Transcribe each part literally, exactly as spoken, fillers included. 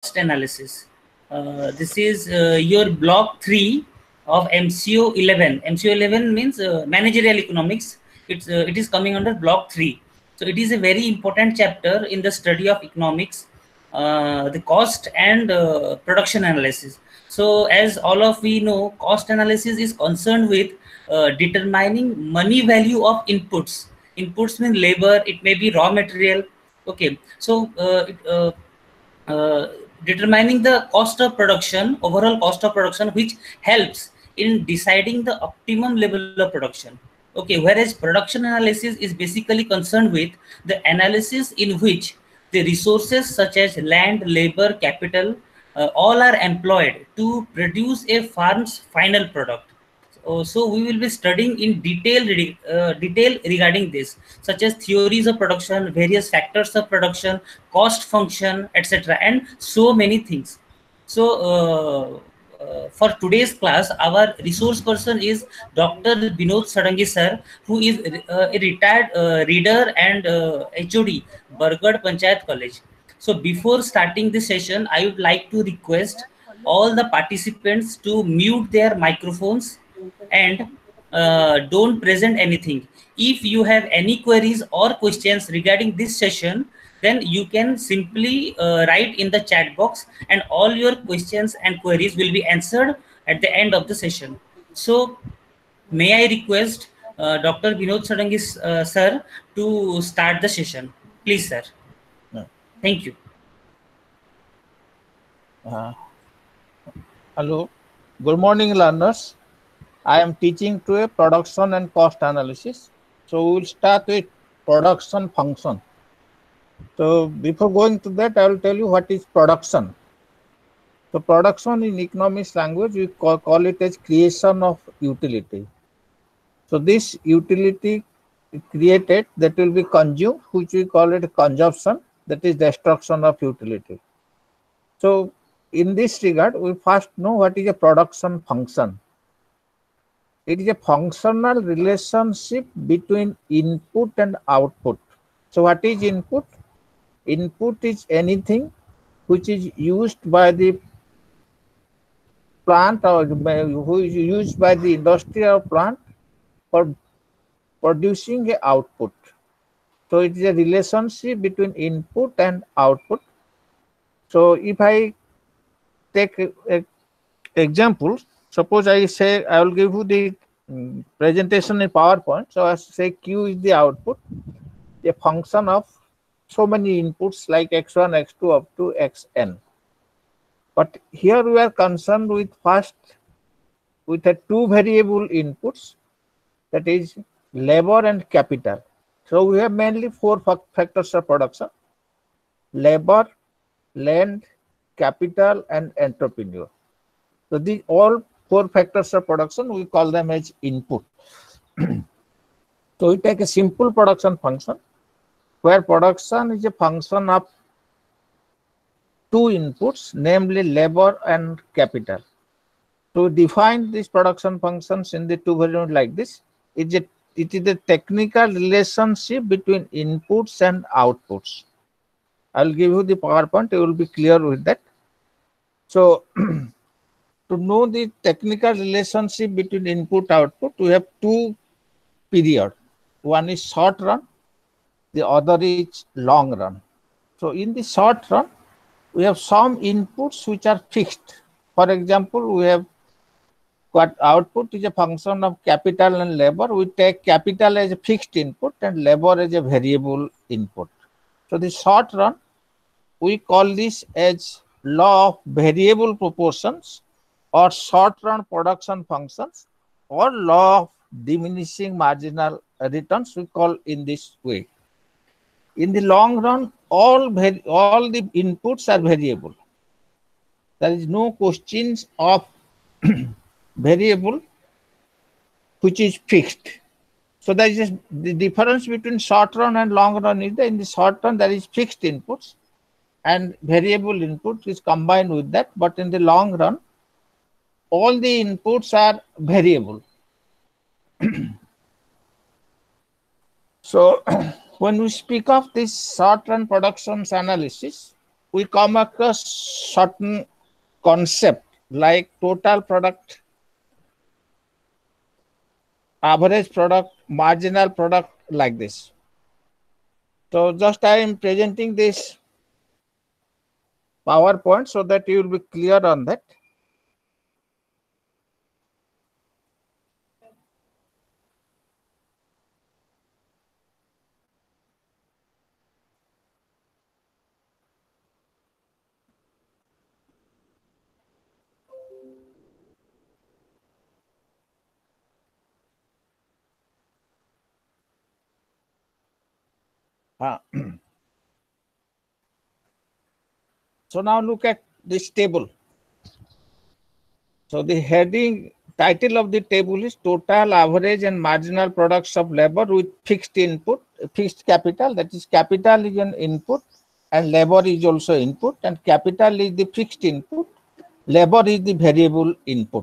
cost analysis. Uh, this is uh, your block three of M C O eleven. M C O eleven means uh, managerial economics. It's uh, it is coming under block three. So it is a very important chapter in the study of economics, uh, the cost and uh, production analysis. So as all of we know, cost analysis is concerned with uh, determining money value of inputs. Inputs mean labor, it may be raw material. Okay, so uh, it, uh, uh, determining the cost of production, overall cost of production, which helps in deciding the optimum level of production. Okay, whereas production analysis is basically concerned with the analysis in which the resources such as land, labor, capital, uh, all are employed to produce a farm's final product. Uh, so we will be studying in detail uh, detail regarding this, such as theories of production, various factors of production, cost function, etc., and so many things. So uh, uh, for today's class, our resource person is Doctor Binod Sadangi sir, who is uh, a retired uh, reader and uh, H O D, Bargad Panchayat College. So before starting the session, I would like to request all the participants to mute their microphones and uh, don't present anything. If you have any queries or questions regarding this session, then you can simply uh, write in the chat box, and all your questions and queries will be answered at the end of the session. So may I request uh, Doctor Binod Sadangi uh, sir to start the session. Please, sir. No. Thank you. Uh, hello. Good morning, learners. I am teaching to a production and cost analysis. So we will start with production function. So before going to that, I will tell you what is production. So production in economics language, we call, call it as creation of utility. So this utility created that will be consumed, which we call it consumption, that is destruction of utility. So in this regard, we first know what is a production function. It is a functional relationship between input and output. So what is input? Input is anything which is used by the plant or who is used by the industry or plant for producing an output. So it is a relationship between input and output. So if I take an example, suppose I say I will give you the um, presentation in PowerPoint. So I say Q is the output, a function of so many inputs like x one, x two up to xn. But here we are concerned with first with a two variable inputs, that is labor and capital. So we have mainly four factors of production: labor, land, capital, and entrepreneur. So these all four factors of production, we call them as input. So we take a simple production function where production is a function of two inputs, namely labor and capital. To define these production functions in the two variables like this, it is, a, it is a technical relationship between inputs and outputs. I will give you the PowerPoint, you will be clear with that. So to know the technical relationship between input output, we have two periods. One is short run, the other is long run. So in the short run, we have some inputs which are fixed. For example, we have got output is a function of capital and labor. We take capital as a fixed input and labor as a variable input. So the short run, we call this as law of variable proportions or short run production functions or law of diminishing marginal returns, we call in this way. In the long run, all, all the inputs are variable. There is no questions of variable which is fixed. So there is the difference between short run and long run is that in the short run there is fixed inputs and variable input is combined with that, but in the long run all the inputs are variable. So when we speak of this short run productions analysis, we come across certain concept like total product, average product, marginal product, like this. So just I am presenting this PowerPoint so that you will be clear on that. Ah. So now look at this table. So the heading title of the table is total, average and marginal products of labor with fixed input, fixed capital. That is, capital is an input and labor is also input, and capital is the fixed input, labor is the variable input.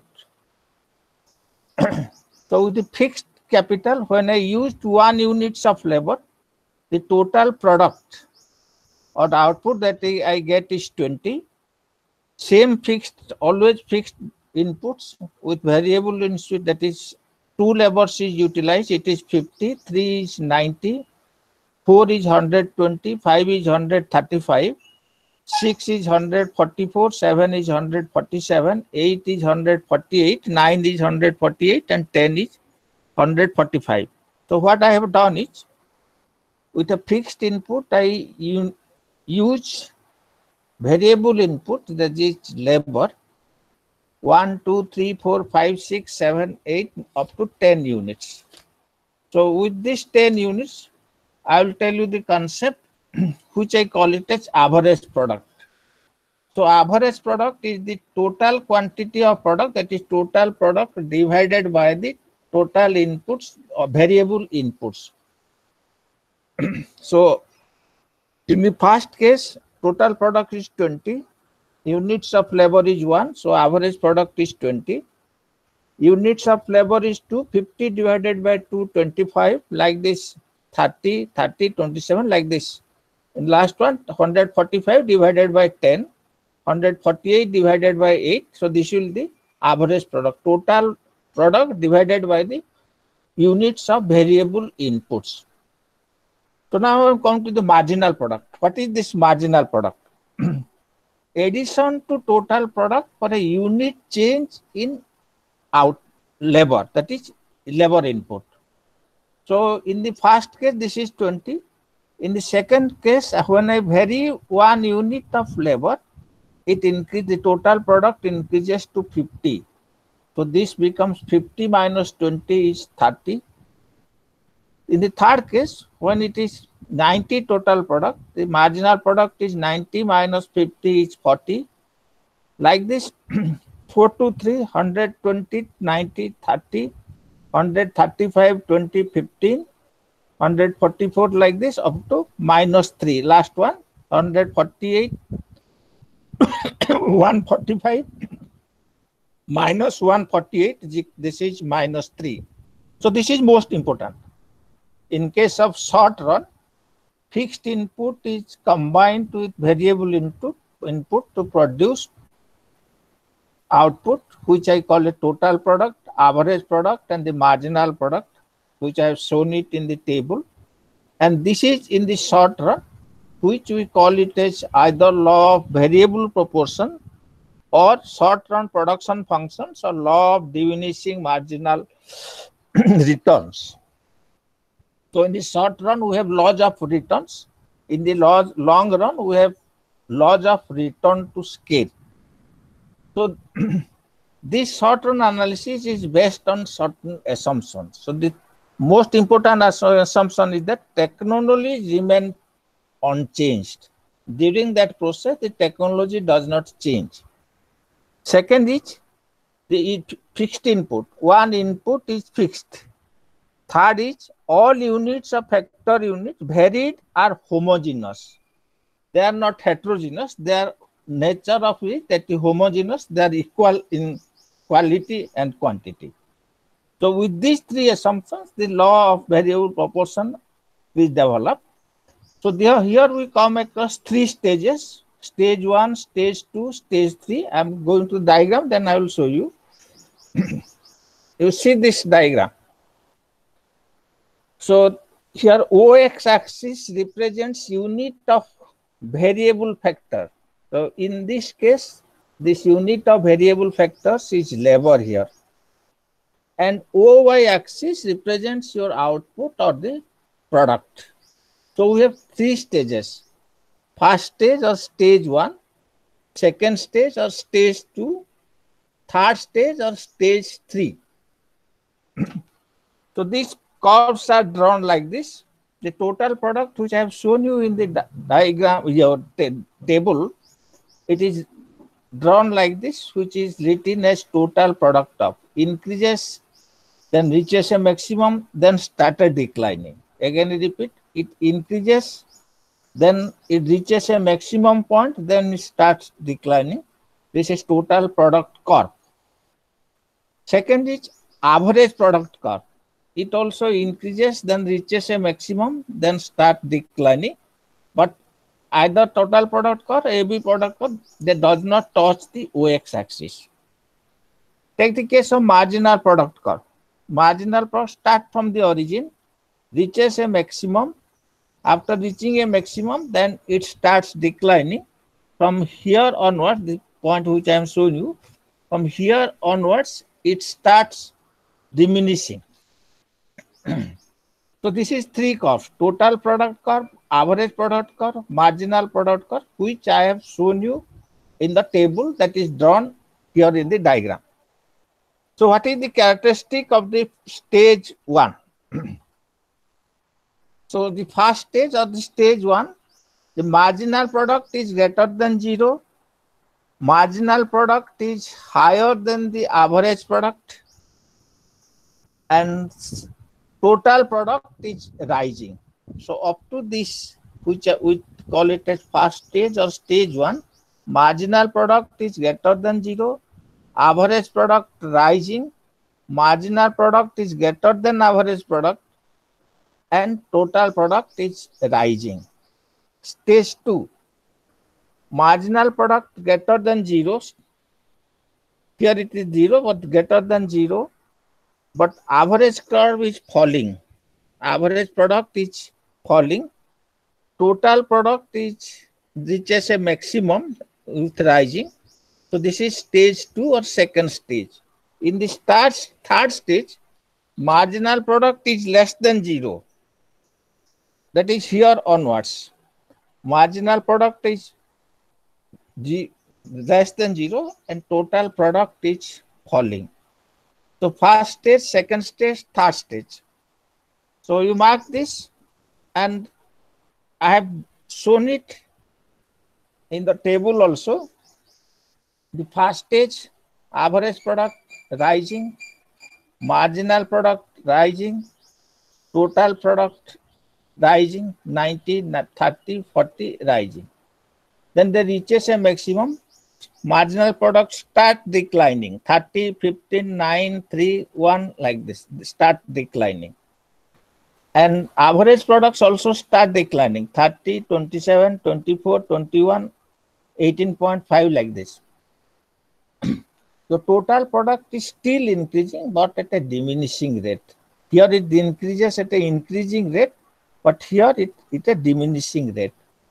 So with the fixed capital, when I used one units of labor, the total product or the output that I get is twenty. Same fixed, always fixed inputs with variable input, that is two labors is utilized, it is fifty, three is ninety, four is one hundred twenty, five is one hundred thirty-five, six is one hundred forty-four, seven is one hundred forty-seven, eight is one hundred forty-eight, nine is one hundred forty-eight, and ten is one hundred forty-five. So what I have done is, with a fixed input, I use variable input, that is labor, one, two, three, four, five, six, seven, eight, up to ten units. So with this ten units, I will tell you the concept, which I call it as average product. So average product is the total quantity of product, that is total product divided by the total inputs or variable inputs. So in the first case, total product is twenty, units of labor is one, so average product is twenty. Units of labor is two, fifty divided by two, twenty-five, like this, thirty, thirty, twenty-seven, like this. And last one, one hundred forty-five divided by ten, one hundred forty-eight divided by eight, so this will be the average product, total product divided by the units of variable inputs. So now I am coming to the marginal product. What is this marginal product? Addition to total product for a unit change in out labor, that is labor input. So in the first case, this is twenty. In the second case, when I vary one unit of labor, it increases, the total product increases to fifty. So this becomes fifty minus twenty is thirty. In the third case, when it is ninety total product, the marginal product is ninety minus fifty is forty. Like this, four to three, one hundred twenty, ninety, thirty, one hundred thirty-five, twenty, fifteen, one hundred forty-four, like this, up to minus three. Last one, one hundred forty-eight, one hundred forty-five, minus one hundred forty-eight, this is minus three. So this is most important. In case of short run, fixed input is combined with variable input, input to produce output, which I call a total product, average product, and the marginal product, which I have shown it in the table. And this is in the short run, which we call it as either law of variable proportion or short run production functions or law of diminishing marginal returns. So in the short run, we have laws of returns. In the laws, long run, we have laws of return to scale. So this short run analysis is based on certain assumptions. So the most important assumption is that technology remains unchanged. During that process, the technology does not change. Second is the fixed input. One input is fixed. Third is all units of factor units varied are homogeneous. They are not heterogeneous. Their nature of it that is homogeneous. They are equal in quality and quantity. So with these three assumptions, the law of variable proportion is developed. So there, here we come across three stages stage one, stage two, stage three. I'm going to the diagram, then I will show you. You see this diagram. So here O X axis represents unit of variable factor. So in this case, this unit of variable factors is labor here. And O Y axis represents your output or the product. So we have three stages. First stage or stage one, second stage or stage two, third stage or stage three. So these curves are drawn like this. The total product which I have shown you in the di diagram, your table, it is drawn like this, which is written as total product of increases, then reaches a maximum, then started declining. Again, I repeat, it increases, then it reaches a maximum point, then it starts declining. This is total product curve. Second is average product curve. It also increases, then reaches a maximum, then start declining. But either total product curve or A B product curve, they does not touch the O X axis. Take the case of marginal product curve. Marginal product start from the origin, reaches a maximum. After reaching a maximum, then it starts declining. From here onwards, the point which I am showing you, from here onwards, it starts diminishing. So this is three curves: total product curve, average product curve, marginal product curve, which I have shown you in the table that is drawn here in the diagram. So what is the characteristic of the stage one? So the first stage of the stage one, the marginal product is greater than zero. Marginal product is higher than the average product. And total product is rising. So up to this, which we call it as first stage or stage one, marginal product is greater than zero, average product rising, marginal product is greater than average product, and total product is rising. Stage two, marginal product greater than zero. Here it is zero, but greater than zero. But average curve is falling. Average product is falling. Total product is reaches a maximum with rising. So this is stage two or second stage. In the start, third stage, marginal product is less than zero. That is here onwards. Marginal product is G less than zero and total product is falling. So first stage, second stage, third stage. So you mark this, and I have shown it in the table also. The first stage, average product rising, marginal product rising, total product rising, ninety, thirty, forty rising. Then they reaches a maximum. Marginal products start declining, thirty, fifteen, nine, three, one, like this, start declining. And average products also start declining, thirty, twenty-seven, twenty-four, twenty-one, eighteen point five, like this. The total product is still increasing, but at a diminishing rate. Here it increases at an increasing rate, but here it is a diminishing rate.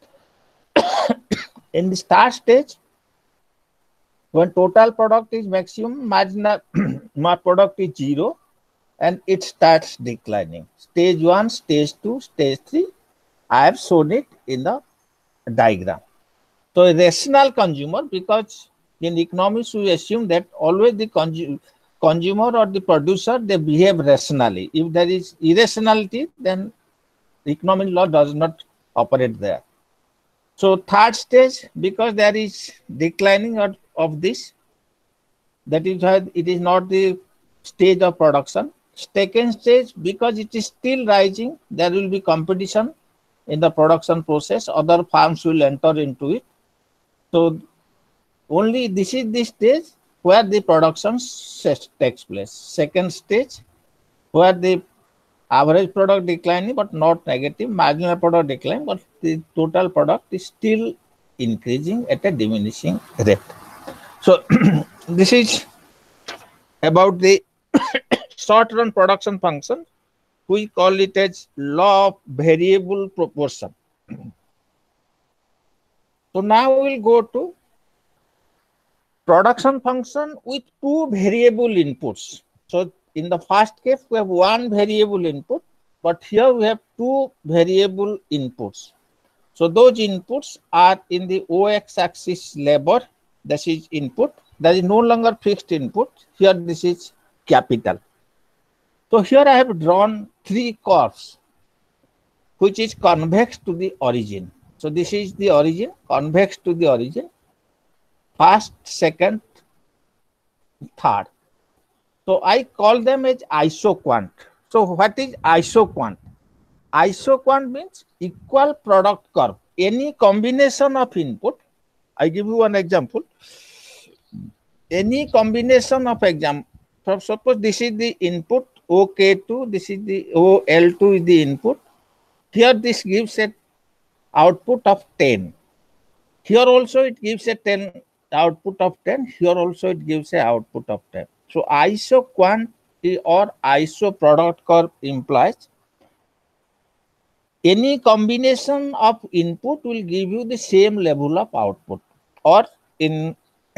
In the start stage, when total product is maximum, marginal product is zero, and it starts declining. Stage one, stage two, stage three, I have shown it in the diagram. So a rational consumer, because in economics we assume that always the consu consumer or the producer, they behave rationally. If there is irrationality, then economic law does not operate there. So third stage, because there is declining of, of this, that is why it is not the stage of production. Second stage, because it is still rising, there will be competition in the production process. Other farms will enter into it. So only this is the stage where the production takes place. Second stage, where the average product declining but not negative, marginal product decline, but the total product is still increasing at a diminishing rate. So this is about the short run production function. We call it as law of variable proportion. So now we will go to production function with two variable inputs. So in the first case, we have one variable input, but here we have two variable inputs. So those inputs are in the O X axis labor, that is input, that is no longer fixed input. Here this is capital. So here I have drawn three curves, which is convex to the origin. So this is the origin, convex to the origin, first, second, third. So I call them as isoquant. So what is isoquant? Isoquant means equal product curve. Any combination of input, I give you one example. Any combination of example, suppose this is the input O K two, this is the O L two is the input. Here this gives a output of ten. Here also it gives a ten output of ten. Here also it gives a output of ten. So isoquant or iso product curve implies any combination of input will give you the same level of output, or in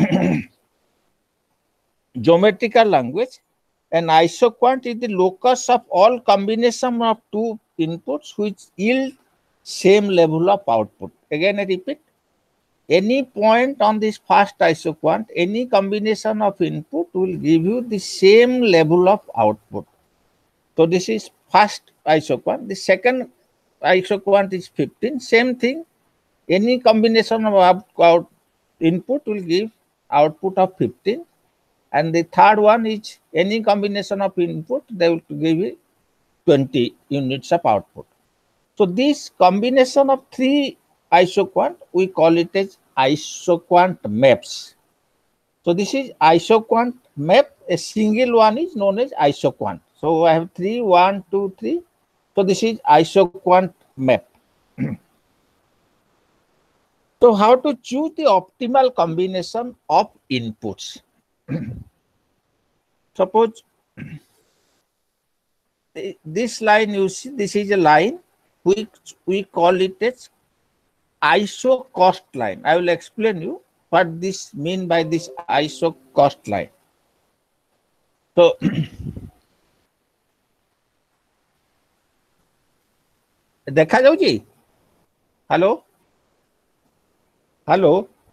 geometrical language, an isoquant is the locus of all combination of two inputs which yield same level of output. Again I repeat, any point on this first isoquant, any combination of input will give you the same level of output. So this is first isoquant. The second isoquant is fifteen. Same thing. Any combination of out, out input will give output of fifteen. And the third one is any combination of input, they will give you twenty units of output. So this combination of three isoquant, we call it as isoquant maps. So this is isoquant map. A single one is known as isoquant. So I have three, one, two, three. So this is isoquant map. So how to choose the optimal combination of inputs? Suppose this line you see, this is a line which we call it as iso cost line. I will explain you what this mean by this iso cost line. So देखा जाऊँगी? Hello hello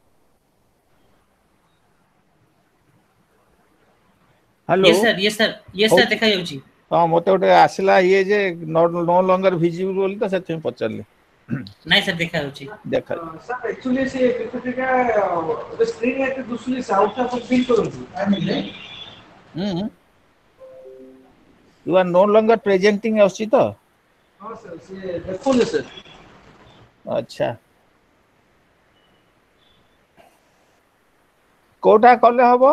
hello yes sir yes sir yes sir देखा जाऊँगी. हाँ मते उठे आसिला ये जे नो नो लॉन्गर विजिबल बोली तो सेथे पचरले नहीं सर देखा जाऊँगी. देखा सर एक्चुअली से पीपीटी का स्क्रीन है तो दूसरी साउथ का फिल करूँगी hmm you are no longer presenting आउची तो हाँ सर से देखो सर. अच्छा कोटा कले हबो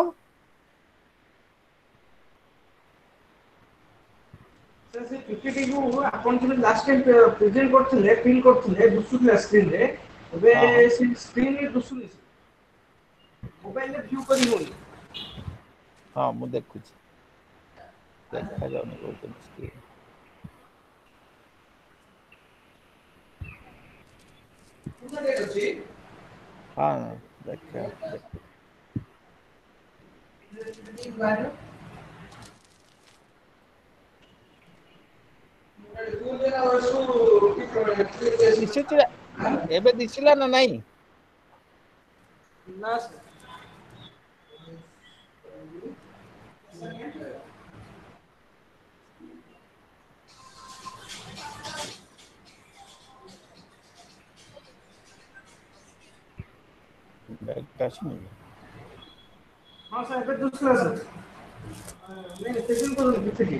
सर से पीपीटी को अपन जो लास्ट टाइम प्रेजेंट करथिले फिल करथिले दूसरी स्क्रीन रे ଏବେ ସେ ସ୍କ୍ରିନ୍ ରେ ଦୁସୁନି ମୋବାଇଲ ରେ व्यू କରି होनी. हाँ मु देखुची देखा जाउनी कोते स्क्रीन पूरा देखछि. हाँ देखा दिसिला एबे दिसिला ना नहीं ना सर टच नहीं हाँ सर एबे दूसरा सर नहीं सेकंड करूँ पीपीटी.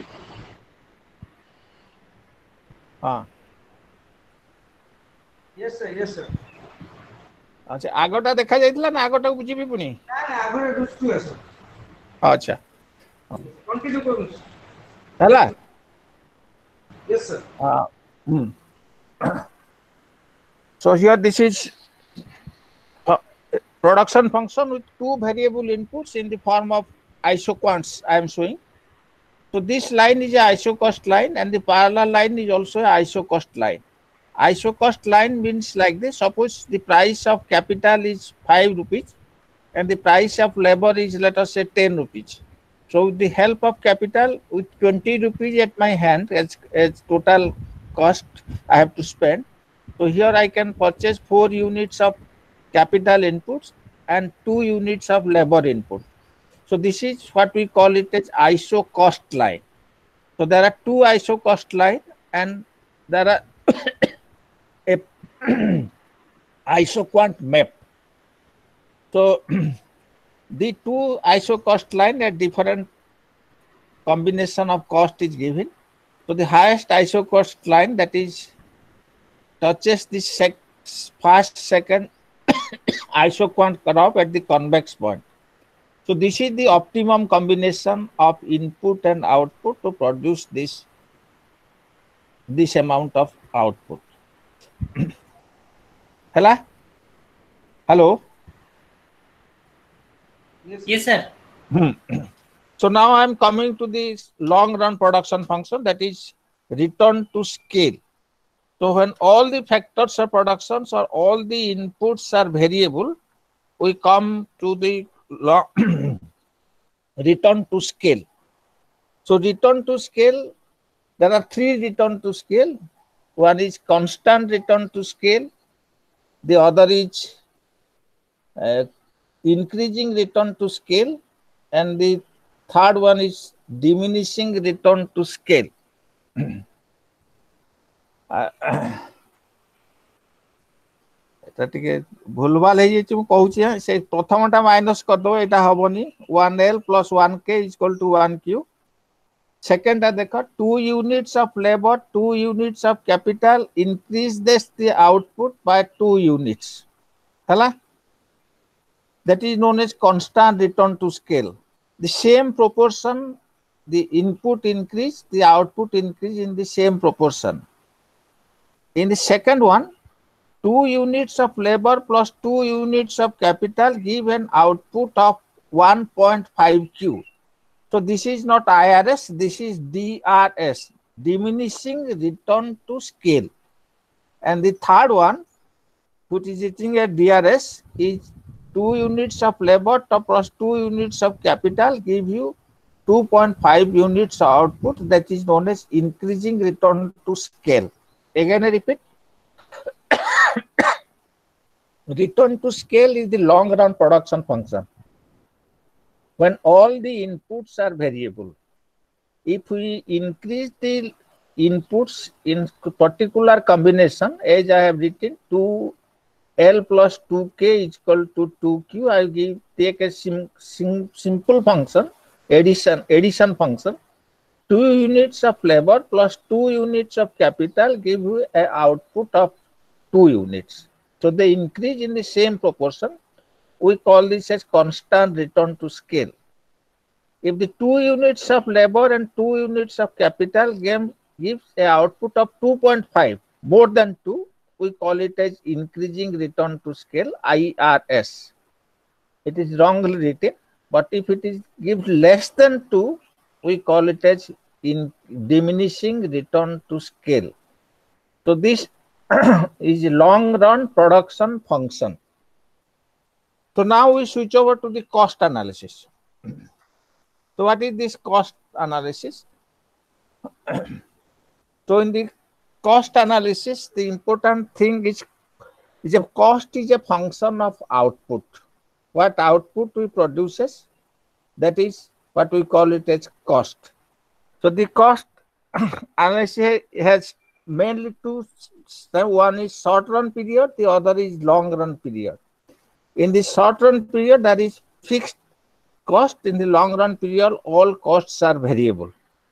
हाँ यस सर यस सर. अच्छा आगोटा देखा जाइतला ना आगोटा को बुझिबी पुनी ना ना आगे दूसरा सर. अच्छा कंटिन्यू करूँ हला यस सर. हाँ hmm. So here this is production function with two variable inputs in the form of isoquants I am showing. So this line is a isocost line and the parallel line is also a isocost line. Isocost line means like this: suppose the price of capital is five rupees and the price of labor is, let us say, ten rupees. So with the help of capital, with twenty rupees at my hand as, as total cost I have to spend. So here I can purchase four units of capital inputs and two units of labor input. So this is what we call it as iso cost line. So there are two iso cost line and there are a isoquant map. So the two iso cost line at different combination of cost is given. So the highest iso cost line, that is touches the sec first second isoquant curve at the convex point. So this is the optimum combination of input and output to produce this this amount of output. Hello? Hello? Yes, Yes, sir. So now I am coming to the long run production function, that is return to scale. So when all the factors of productions or all the inputs are variable, we come to the return to scale. So return to scale, there are three return to scale. One is constant return to scale. The other is uh, increasing return to scale. And the third one is diminishing return to scale. এটা টিকে ভুলভাল হয়ে যাচ্ছে মু কହୁছি সে প্রথমটা minus কর দেব এটা হবনি one L plus one K is equal to one Q. Second টা দেখো two units of labor, two units of capital increase this the output by two units. Hala? That is known as constant return to scale. The same proportion, the input increase, the output increase in the same proportion. In the second one, two units of labor plus two units of capital give an output of one point five Q. So this is not I R S, this is D R S, diminishing return to scale. And the third one, which is sitting at D R S, is two units of labor plus two units of capital give you two point five units of output, that is known as increasing return to scale. Again I repeat, return to scale is the long run production function. When all the inputs are variable, if we increase the inputs in particular combination, as I have written, two L plus two K is equal to two Q, I give take a sim, sim, simple function, addition, addition function. Two units of labor plus two units of capital give you an output of two units. So they increase in the same proportion. We call this as constant return to scale. If the two units of labor and two units of capital give, gives an output of two point five, more than two, we call it as increasing return to scale, I R S. It is wrongly written, but if it is gives less than two, we call it as in diminishing return to scale. So this is a long run production function. So now we switch over to the cost analysis. So what is this cost analysis? So in the cost analysis, the important thing is, is a cost is a function of output. What output we produces, that is what we call it as cost. So the cost analysis has mainly two. One is short run period, the other is long run period. In the short run period, there is fixed cost. In the long run period, all costs are variable.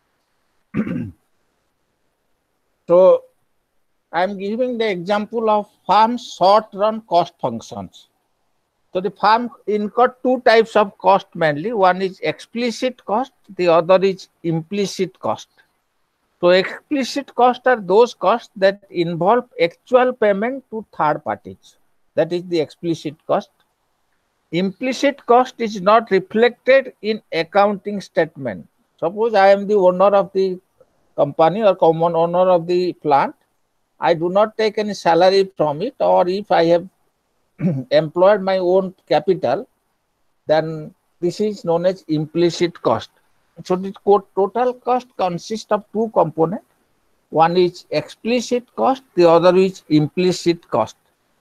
So I am giving the example of farm short run cost functions. So the farm incur two types of cost mainly. One is explicit cost, the other is implicit cost. So explicit costs are those costs that involve actual payment to third parties. That is the explicit cost. implicit cost is not reflected in accounting statement. Suppose I am the owner of the company or common owner of the plant. I do not take any salary from it, or if I have employed my own capital, then this is known as implicit cost. So the total cost consists of two components. One is explicit cost, the other is implicit cost.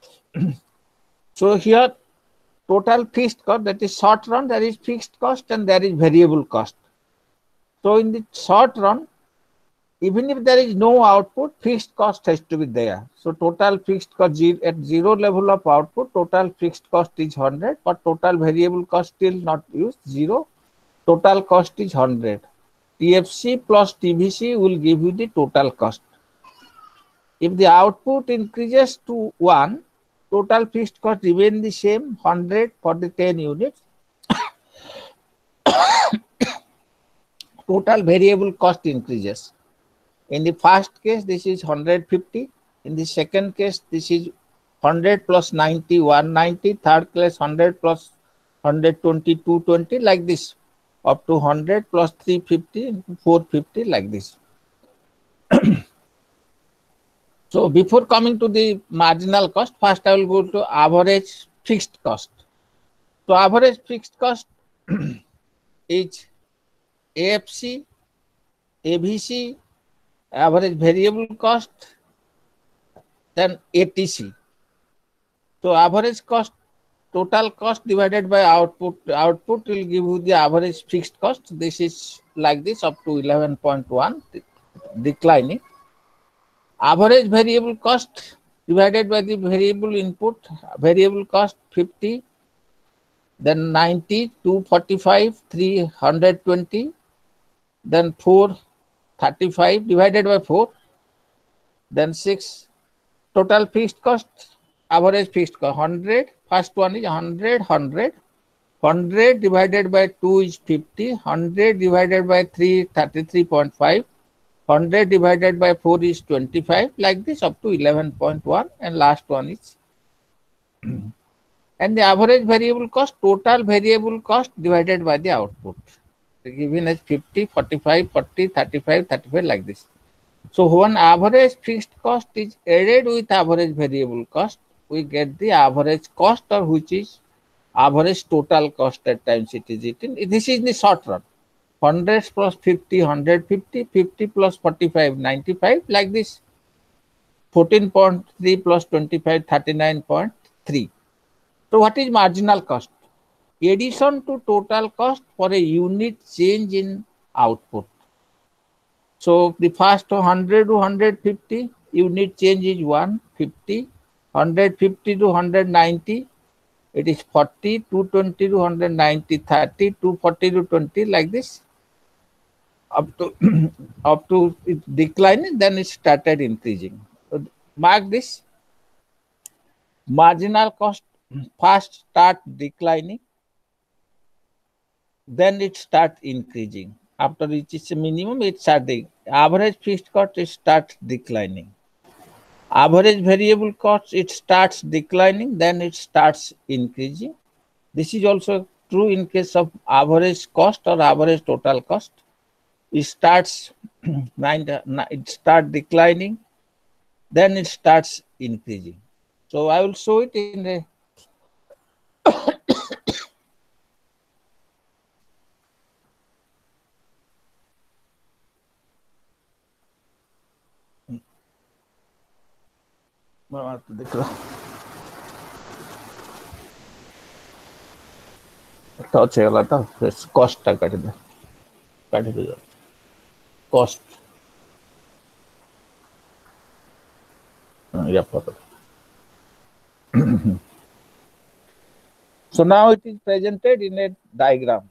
So here total fixed cost, that is short run, there is fixed cost and there is variable cost. So in the short run, even if there is no output, fixed cost has to be there. So total fixed cost at zero level of output, total fixed cost is one hundred, but total variable cost still not used, zero. Total cost is one hundred. T F C plus T V C will give you the total cost. If the output increases to one, total fixed cost remain the same, one hundred for the ten units. Total variable cost increases. In the first case, this is one hundred fifty. In the second case, this is one hundred plus ninety, one hundred ninety. Third case, one hundred plus one hundred twenty, two hundred twenty, like this. Up to one hundred plus three hundred fifty, four hundred fifty, like this. So before coming to the marginal cost, first I will go to average fixed cost. So average fixed cost is A F C, A V C, average variable cost, then A T C. So average cost, total cost divided by output, output will give you the average fixed cost. This is like this up to eleven point one, declining. Average variable cost divided by the variable input, variable cost fifty, then ninety, two forty-five, three hundred twenty, then four thirty-five divided by four, then six. Total fixed cost, average fixed cost one hundred, first one is one hundred, one hundred, one hundred divided by two is fifty, one hundred divided by three, thirty-three point five, one hundred divided by four is twenty-five, like this up to eleven point one, and last one is and the average variable cost, total variable cost divided by the output, given as fifty, forty-five, forty, thirty-five, thirty-five, like this. So when average fixed cost is added with average variable cost, we get the average cost, or which is average total cost at times it is eaten. This is the short run. one hundred plus fifty, one hundred fifty, fifty plus forty-five, ninety-five, like this. fourteen point three plus twenty-five, thirty-nine point three. So what is marginal cost? Addition to total cost for a unit change in output. So the first one hundred to one hundred fifty, unit change is one hundred fifty, one hundred fifty to one hundred ninety, it is forty, two twenty to one hundred ninety, thirty, two forty to twenty, like this. Up to up to it declining, then it started increasing. So mark this. Marginal cost first start declining, then it starts increasing. After it is a minimum, it starts. Average fixed cost, it starts declining. Average variable cost, it starts declining, then it starts increasing. This is also true in case of average cost or average total cost. It starts it start declining, then it starts increasing. So I will show it in a देख रहा touch ହେଇଗଲା ତ କଷ୍ଟ ଟା କାଟି ଦେ କାଟି ଦେ cost. Yeah, so now it is presented in a diagram.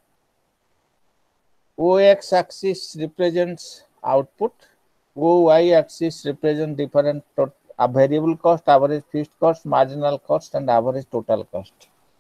O X axis represents output, O Y axis represents different a variable cost, average fixed cost, marginal cost, and average total cost.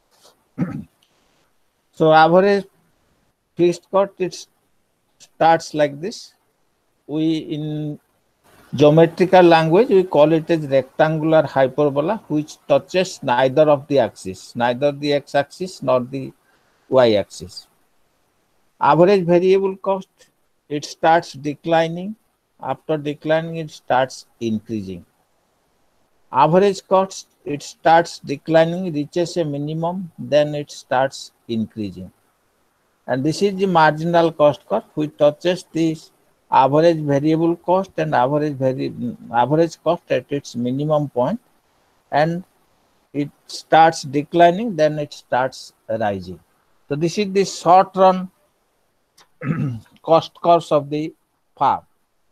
So average fixed cost, it starts like this. We in geometrical language, we call it as rectangular hyperbola, which touches neither of the axis, neither the x-axis nor the y-axis. Average variable cost, it starts declining. After declining, it starts increasing. Average cost, it starts declining, reaches a minimum, then it starts increasing. And this is the marginal cost curve, which touches this average variable cost and average vari average cost at its minimum point, and it starts declining, then it starts rising. So this is the short run cost curves of the farm.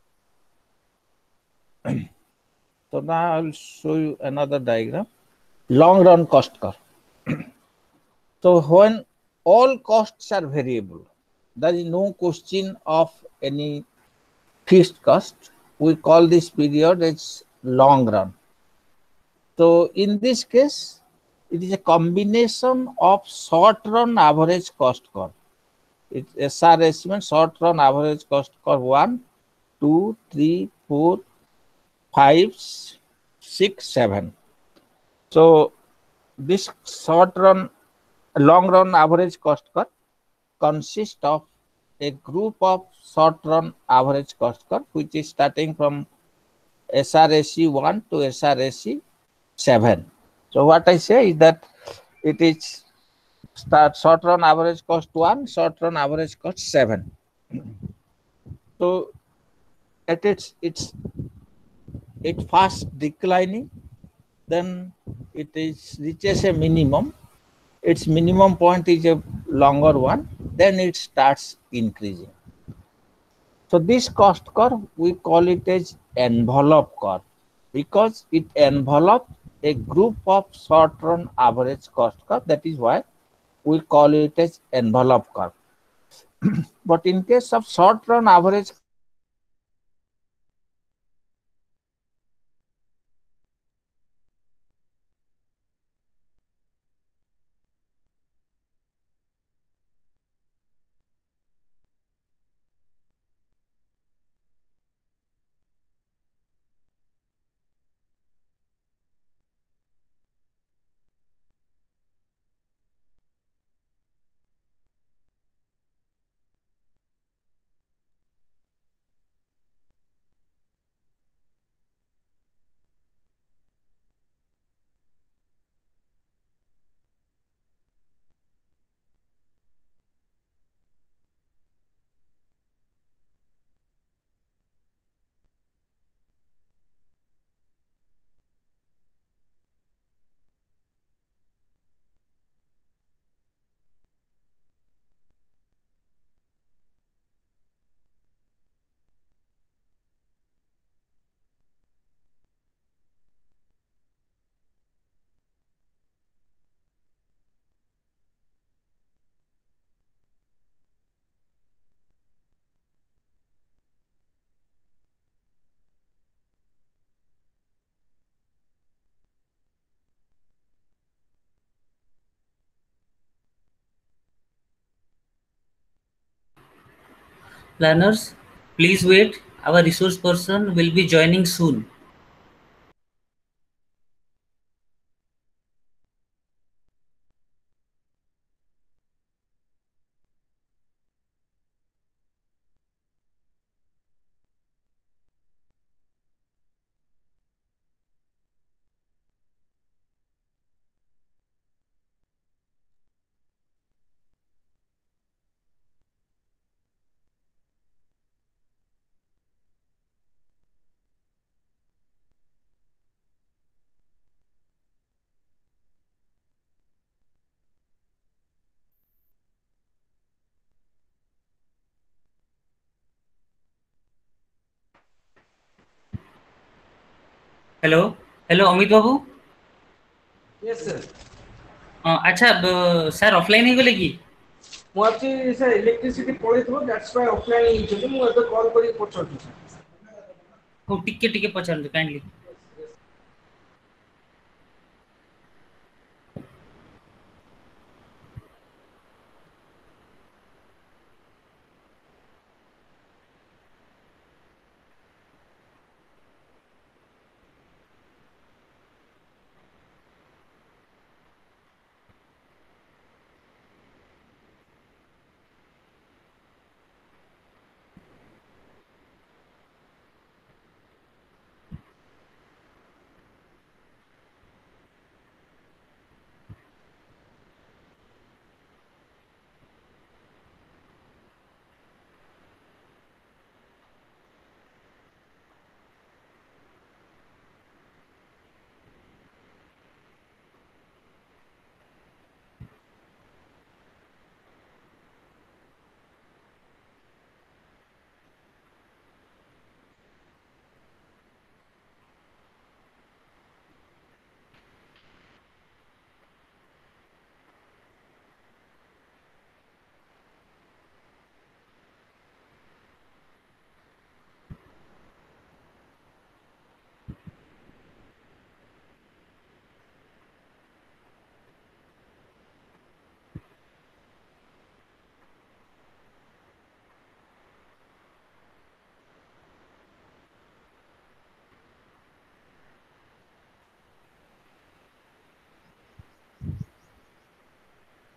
So now I will show you another diagram. Long run cost curve. So when all costs are variable, there is no question of any fixed cost. We call this period as long run. So in this case, it is a combination of short run average cost curve. It's S R estimate, short run average cost curve one, two, three, four, five, six, seven. So this short run, long run average cost curve consists of a group of short run average cost curve, which is starting from S R A C one to S R A C seven. So what I say is that it is start short run average cost one, short run average cost seven. So at its it's it fast declining, then it is reaches a minimum. Its minimum point is a longer one, then it starts increasing. So this cost curve, we call it as envelope curve because it envelopes a group of short run average cost curve. That is why we call it as envelope curve. But in case of short run average Learners, please wait. Our resource person will be joining soon. Hello hello Amit बाबू yes sir uh, अच्छा sir offline ହେଇଗଲେ କି ମୁଁ ଆଜି sir electricity ପଳେଇଥିବ that's why offline ହେଇଛନ୍ତି ମୁଁ ଏବେ କଲ୍ କରିକି ପଚାରୁଛି ସାର୍ ହଉ ଟିକେ ଟିକେ ପଚାରନ୍ତୁ କାଇଣ୍ଡଲି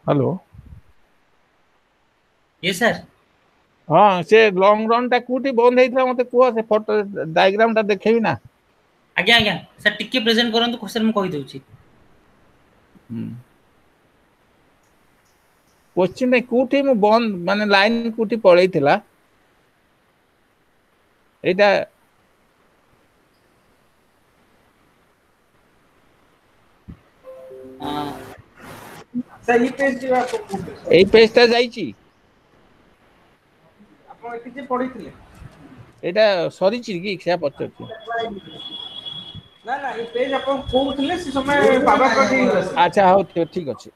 हेलो yes sir. हाँ से लॉन्ग रन टा कोठी बंद हेइथला मते कुआ से फोटो डायग्राम टा देखेबी ना आज्ञा आज्ञा सर टिके प्रेजेंट करंतु क्वेश्चन म कहि दउची क्वेश्चन नै कोठी मु बंद माने लाइन कोठी पळैथिला एटा सर ये पेज जो आपको कोड ए पेज ता जाईची ଆପଣ ଏଠି ଯେ ପଢିଥିଲେ एटा सरी ची की से पचरची ନା ନା ଏ ପେଜ ଆପଣ କହୁଥିଲେ ସେ ସମୟ ବାବା କରି अच्छा हो ठीक अछि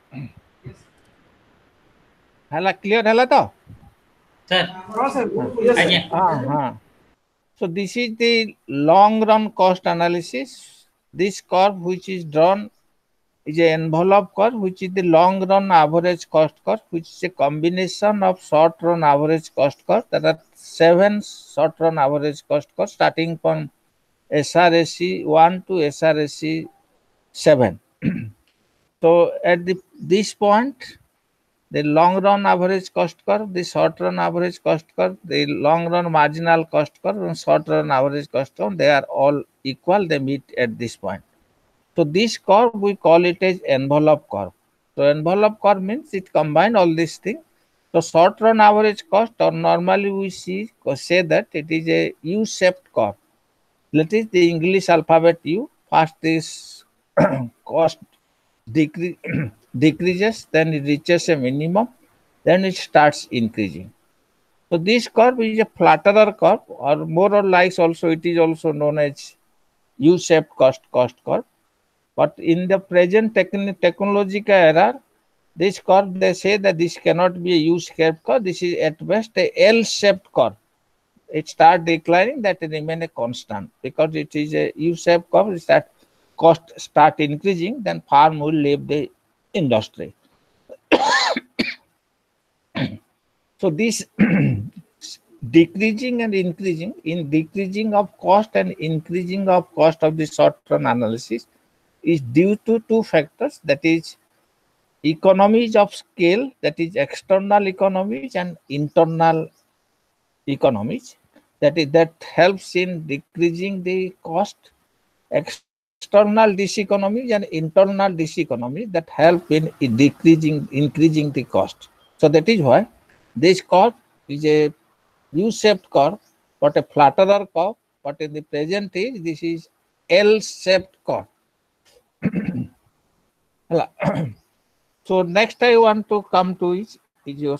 हला क्लियर हला तो सर ହଁ ସାର୍ yes आज्ञा sir. हाँ हाँ so this is the long run cost analysis this curve which is drawn is a envelope curve which is the long run average cost curve which is a combination of short run average cost curve that are seven short run average cost curve starting from S R S C one to S R S C seven so at the this point the long run average cost curve the short run average cost curve the long run marginal cost curve and short run average cost curve they are all equal they meet at this point. So this curve we call it as envelope curve. So envelope curve means it combine all these things. So short run average cost or normally we see say that it is a U-shaped curve. That is the English alphabet U. First this cost decrease decreases, then it reaches a minimum, then it starts increasing. So this curve is a flatterer curve or more or less also it is also known as U-shaped cost cost curve. But in the present techn technological era, this curve, they say that this cannot be a U-shaped curve. This is at best a L-shaped curve. It start declining, that remain a constant. Because it is a U-shaped curve, it start, cost start increasing, then farm will leave the industry. So this decreasing and increasing, in decreasing of cost and increasing of cost of the short-term analysis, is due to two factors, that is economies of scale, that is external economies and internal economies, that is that helps in decreasing the cost, external diseconomies and internal diseconomies that help in decreasing increasing the cost. So that is why this curve is a U-shaped curve but a flatterer curve, but in the present age this is L-shaped curve. So next I want to come to is, is your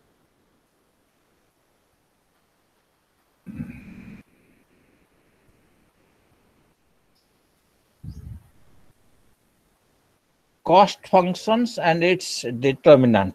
cost functions and its determinant.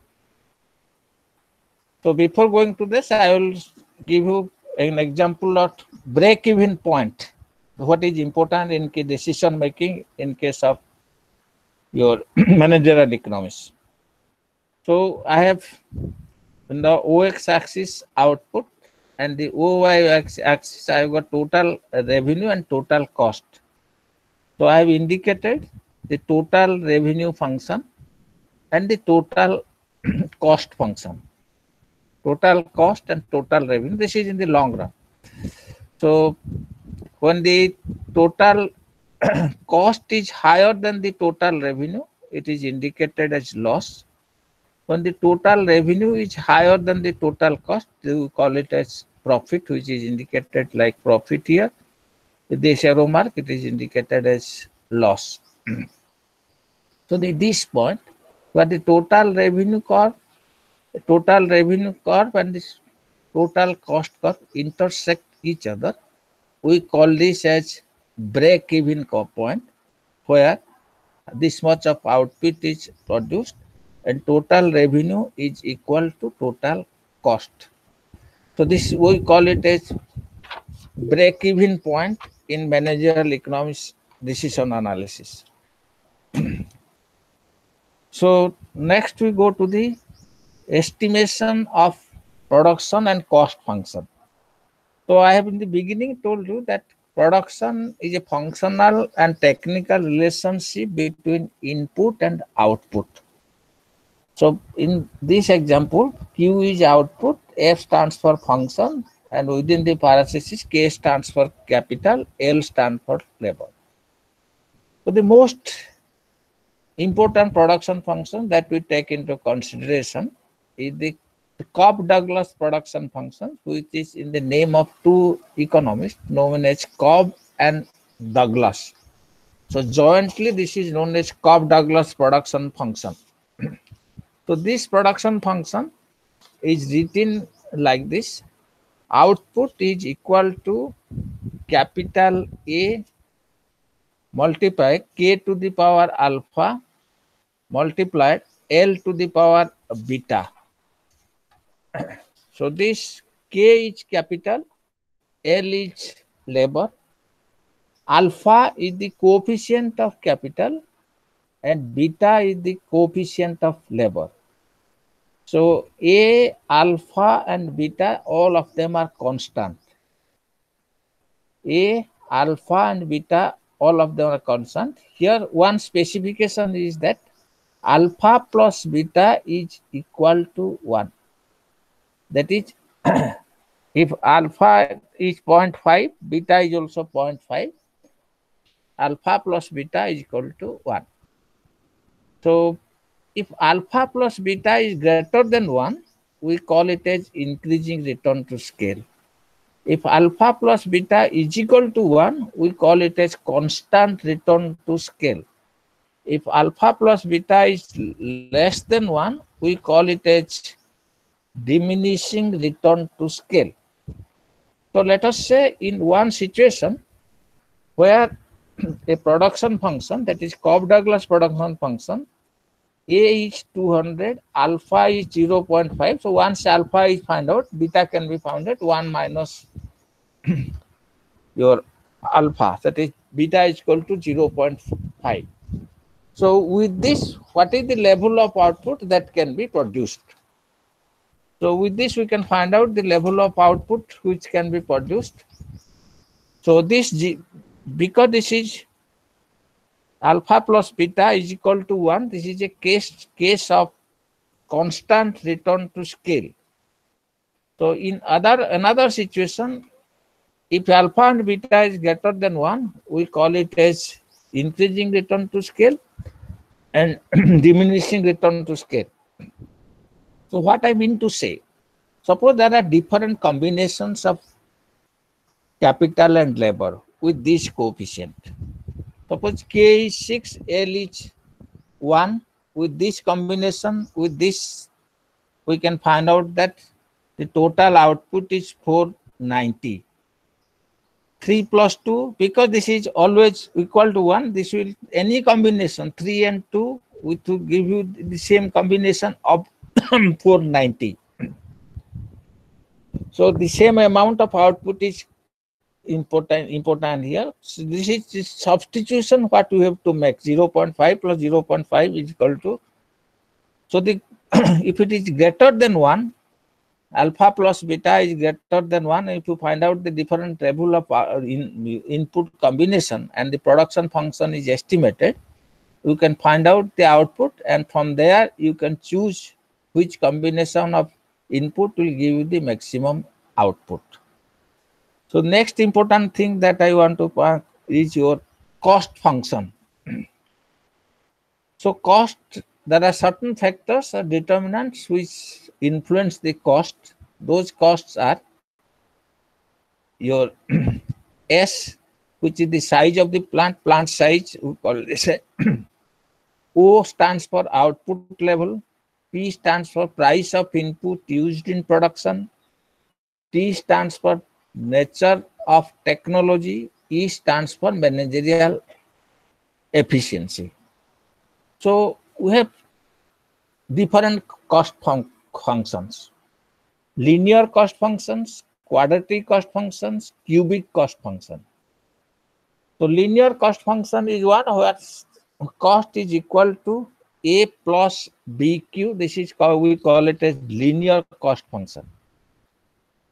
So before going to this, I will give you an example of break-even point. What is important in decision making in case of your managerial economics. So I have in the O X axis output and the O Y axis I have got total revenue and total cost. So I have indicated the total revenue function and the total cost function. Total cost and total revenue. This is in the long run. So when the total cost is higher than the total revenue, it is indicated as loss. When the total revenue is higher than the total cost, we call it as profit, which is indicated like profit here. With this arrow mark, it is indicated as loss. So the, this point, where the total revenue curve, the total revenue curve and this total cost curve intersect each other, we call this as break-even point, where this much of output is produced and total revenue is equal to total cost. So this we call it as break-even point in managerial economics decision analysis. So next we go to the estimation of production and cost function. So I have in the beginning told you that production is a functional and technical relationship between input and output. So in this example, Q is output, F stands for function, and within the parenthesis, K stands for capital, L stands for labor. So the most important production function that we take into consideration is the Cobb-Douglas production function, which is in the name of two economists known as Cobb and Douglas. So jointly, this is known as Cobb-Douglas production function. So this production function is written like this. Output is equal to capital A multiply K to the power alpha multiplied L to the power beta. So this K is capital, L is labor, alpha is the coefficient of capital, and beta is the coefficient of labor. So A, alpha, and beta, all of them are constant. A, alpha, and beta, all of them are constant. Here, one specification is that alpha plus beta is equal to one. That is, if alpha is zero point five, beta is also zero point five, alpha plus beta is equal to one. So, if alpha plus beta is greater than one, we call it as increasing return to scale. If alpha plus beta is equal to one, we call it as constant return to scale. If alpha plus beta is less than one, we call it as diminishing return to scale. So let us say in one situation where a production function, that is Cobb-Douglas production function, A is two hundred, alpha is zero point five. So once alpha is found out, beta can be found at one minus your alpha, that is beta is equal to zero point five. So with this, what is the level of output that can be produced? So with this, we can find out the level of output which can be produced. So this, G, because this is alpha plus beta is equal to one, this is a case, case of constant return to scale. So in other another situation, if alpha and beta is greater than one, we call it as increasing return to scale and diminishing return to scale. So what I mean to say, suppose there are different combinations of capital and labor with this coefficient. Suppose K is six, L is one. With this combination, with this, we can find out that the total output is four ninety. three plus two, because this is always equal to one, this will, any combination, three and two, which will give you the same combination of four ninety. So the same amount of output is important important here. So this is this substitution what we have to make. zero point five plus zero point five is equal to, so the if it is greater than one, alpha plus beta is greater than one, if you find out the different level of uh, in, input combination and the production function is estimated, you can find out the output, and from there you can choose which combination of input will give you the maximum output. So next important thing that I want to point is your cost function. So cost, there are certain factors or determinants which influence the cost. Those costs are your S, which is the size of the plant, plant size, we call this. O stands for output level, P stands for price of input used in production, T stands for nature of technology, E stands for managerial efficiency. So we have different cost fun functions, linear cost functions, quadratic cost functions, cubic cost function. So linear cost function is one where cost is equal to A plus B Q. This is how we call it as linear cost function.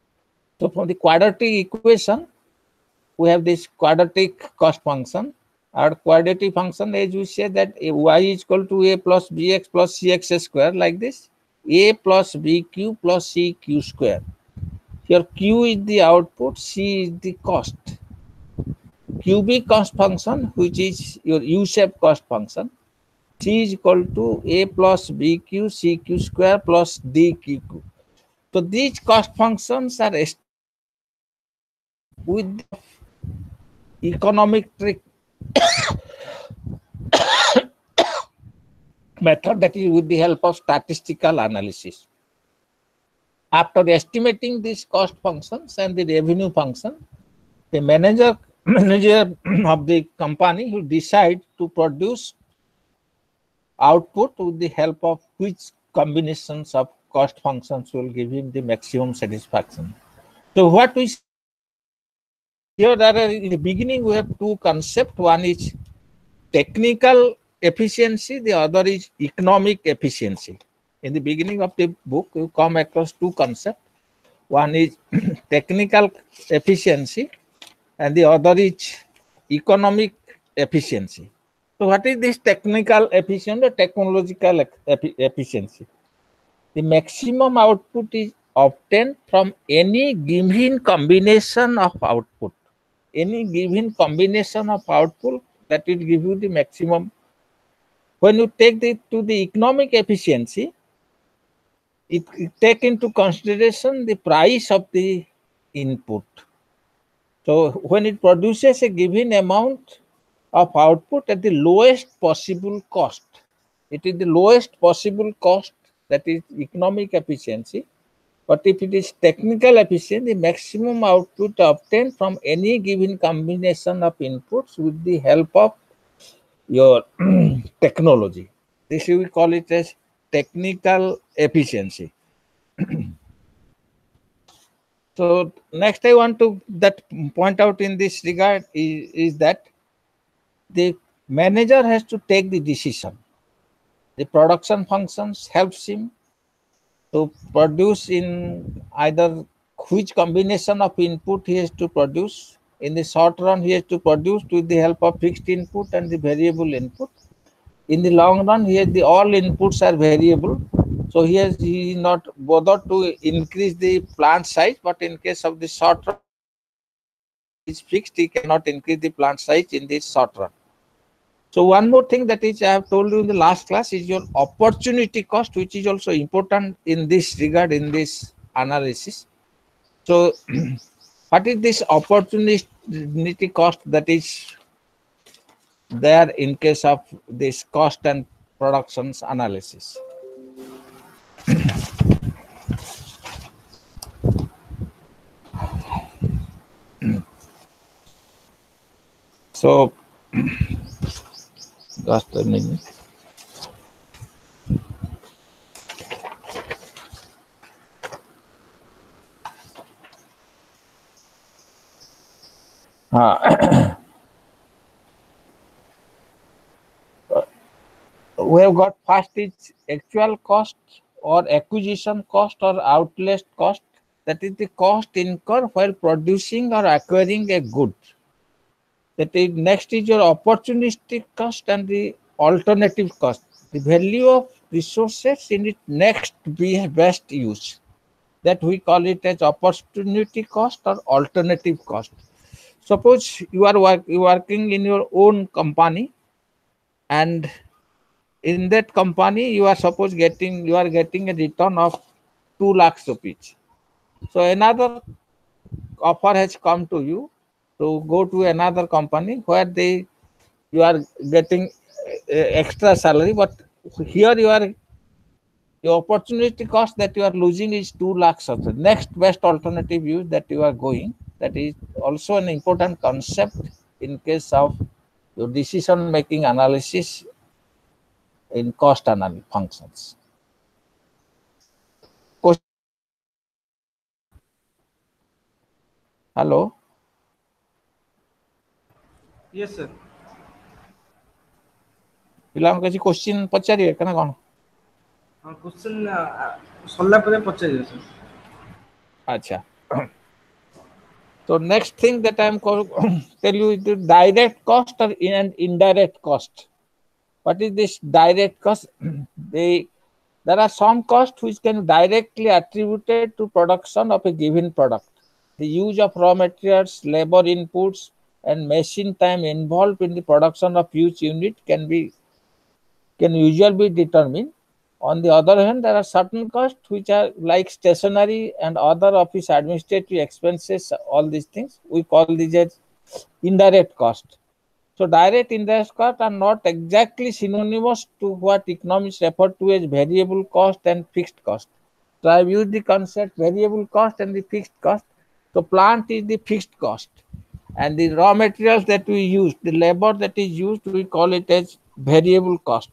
So from the quadratic equation, we have this quadratic cost function. Our quadratic function, as we say that y is equal to a plus bx plus cx square, like this, a plus bq plus cq square. Here q is the output, c is the cost. Cubic cost function, which is your u-shaped cost function, c is equal to a plus bq cq square plus dqq. So these cost functions are with the economic trick method, that is with the help of statistical analysis. After estimating these cost functions and the revenue function, the manager manager of the company will decide to produce output with the help of which combinations of cost functions will give him the maximum satisfaction. So what we here are in the beginning, we have two concepts. One is technical efficiency, the other is economic efficiency. In the beginning of the book, you come across two concepts. One is technical efficiency and the other is economic efficiency. So what is this technical efficiency or technological efficiency? The maximum output is obtained from any given combination of output. Any given combination of output that will give you the maximum. When you take it to the economic efficiency, it, it take into consideration the price of the input. So when it produces a given amount of output at the lowest possible cost, it is the lowest possible cost, that is economic efficiency. But if it is technical efficiency, the maximum output obtained from any given combination of inputs with the help of your technology. This we call it as technical efficiency. So next I want to that point out in this regard is, is that the manager has to take the decision. The production functions helps him to produce in either which combination of input he has to produce. In the short run, he has to produce with the help of fixed input and the variable input. In the long run, here the all inputs are variable. So he has he is not bothered to increase the plant size, but in case of the short run, is fixed, he cannot increase the plant size in the short run. So one more thing that is I have told you in the last class is your opportunity cost, which is also important in this regard, in this analysis. So what is this opportunity cost that is there in case of this cost and productions analysis? So just a minute. Uh, we have got first is actual cost or acquisition cost or outlet cost. That is the cost incurred while producing or acquiring a good. That is next is your opportunistic cost and the alternative cost. The value of resources in its next best use. That we call it as opportunity cost or alternative cost. Suppose you are work, you working in your own company, and in that company you are suppose getting you are getting a return of two lakhs rupees. So another offer has come to you to go to another company where they you are getting uh, extra salary, but here you are your opportunity cost that you are losing is two lakhs. Of the next best alternative use that you are going. That is also an important concept in case of your decision making analysis in cost analysis functions. Question? Hello? Yes, sir. ପିଲାଙ୍କୁ କିଛି question ପଚାରିବେ କାରଣ କ'ଣ? ହଁ question ସରିଲା ପରେ ପଚାରିବେ sir. ଆଚ୍ଛା। So next thing that I am going to tell you is the direct cost or in and indirect cost. What is this direct cost? They, there are some costs which can be directly attributed to production of a given product. The use of raw materials, labor inputs, and machine time involved in the production of each unit can be can usually be determined. On the other hand, there are certain costs which are like stationery and other office administrative expenses, all these things. We call these as indirect cost. So direct indirect costs are not exactly synonymous to what economists refer to as variable cost and fixed cost. So I've used the concept variable cost and the fixed cost. So plant is the fixed cost, and the raw materials that we use, the labor that is used, we call it as variable cost.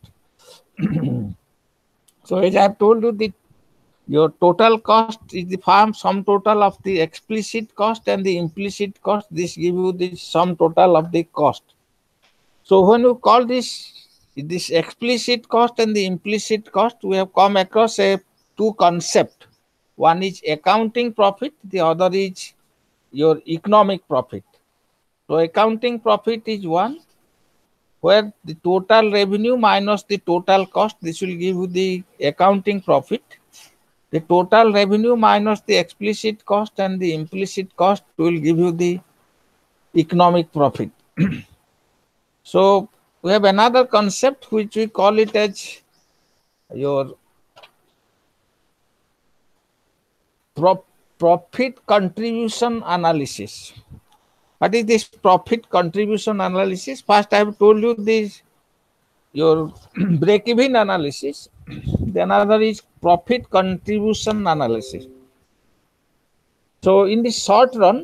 So as I have told you, the your total cost is the farm sum total of the explicit cost and the implicit cost. This gives you the sum total of the cost. So when you call this this explicit cost and the implicit cost, we have come across a two concept. One is accounting profit, the other is your economic profit. So accounting profit is one where the total revenue minus the total cost, this will give you the accounting profit. The total revenue minus the explicit cost and the implicit cost will give you the economic profit. So we have another concept which we call it as your pro profit contribution analysis. What is this profit contribution analysis? First I have told you this your break-even analysis. The another is profit contribution analysis. So in the short run,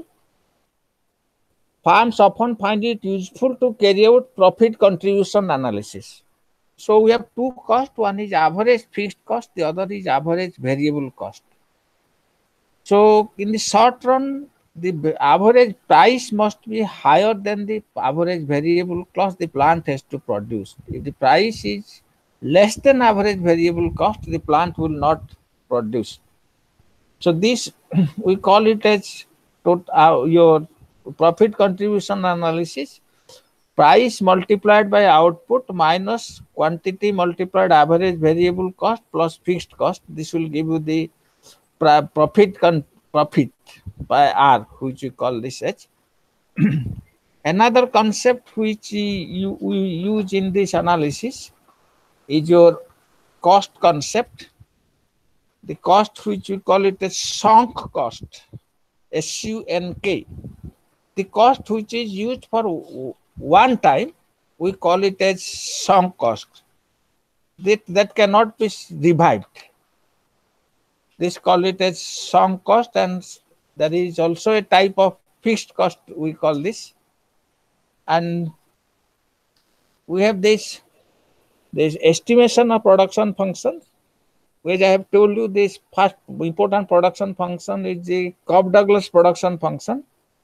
farms often find it useful to carry out profit contribution analysis. So we have two costs. One is average fixed cost, the other is average variable cost. So in the short run, the average price must be higher than the average variable cost the plant has to produce. If the price is less than average variable cost, the plant will not produce. So this we call it as uh, your profit contribution analysis. Price multiplied by output minus quantity multiplied average variable cost plus fixed cost. This will give you the profit profit by R, which we call this as. Another concept which you, we use in this analysis is your cost concept. The cost which we call it as sunk cost, S U N K. The cost which is used for one time, we call it as sunk cost. That, that cannot be revived. This call it as sunk cost, and there is also a type of fixed cost, we call this. And we have this, this estimation of production function, which I have told you this first important production function is the Cobb-Douglas production function.